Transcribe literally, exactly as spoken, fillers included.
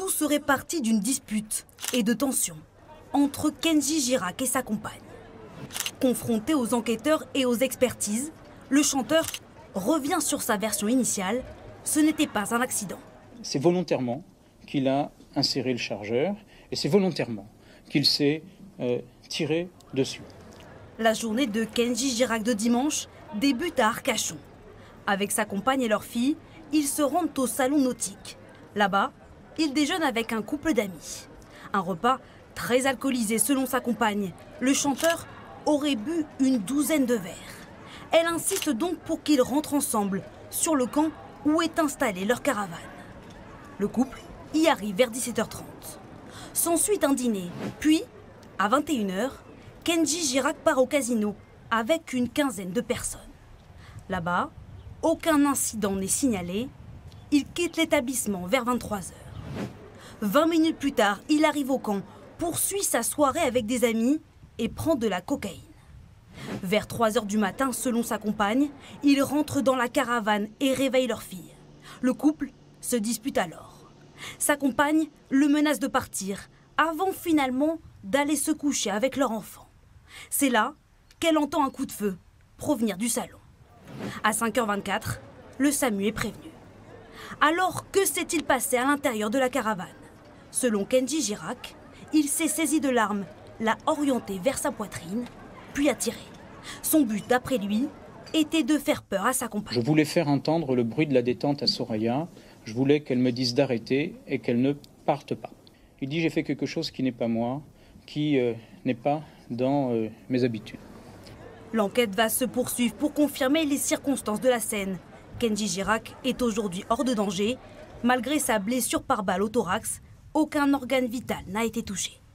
Tout serait parti d'une dispute et de tension entre Kenji Girac et sa compagne. Confronté aux enquêteurs et aux expertises, le chanteur revient sur sa version initiale. Ce n'était pas un accident. C'est volontairement qu'il a inséré le chargeur et c'est volontairement qu'il s'est euh, tiré dessus. La journée de Kenji Girac de dimanche débute à Arcachon. Avec sa compagne et leur fille, ils se rendent au salon nautique. Là-bas, il déjeune avec un couple d'amis. Un repas très alcoolisé selon sa compagne. Le chanteur aurait bu une douzaine de verres. Elle insiste donc pour qu'ils rentrent ensemble sur le camp où est installée leur caravane. Le couple y arrive vers dix-sept heures trente. S'ensuit un dîner, puis, à vingt et une heures, Kenji Girac part au casino avec une quinzaine de personnes. Là-bas, aucun incident n'est signalé. Il quitte l'établissement vers vingt-trois heures. vingt minutes plus tard, il arrive au camp, poursuit sa soirée avec des amis et prend de la cocaïne. Vers trois heures du matin, selon sa compagne, il rentre dans la caravane et réveille leur fille. Le couple se dispute alors. Sa compagne le menace de partir avant finalement d'aller se coucher avec leur enfant. C'est là qu'elle entend un coup de feu provenir du salon. À cinq heures vingt-quatre, le SAMU est prévenu. Alors, que s'est-il passé à l'intérieur de la caravane? Selon Kenji Girac, il s'est saisi de l'arme, l'a orientée vers sa poitrine, puis a tiré. Son but, d'après lui, était de faire peur à sa compagne. Je voulais faire entendre le bruit de la détente à Soraya. Je voulais qu'elle me dise d'arrêter et qu'elle ne parte pas. Il dit, j'ai fait quelque chose qui n'est pas moi, qui euh, n'est pas dans euh, mes habitudes. L'enquête va se poursuivre pour confirmer les circonstances de la scène. Kenji Girac est aujourd'hui hors de danger. Malgré sa blessure par balle au thorax, aucun organe vital n'a été touché.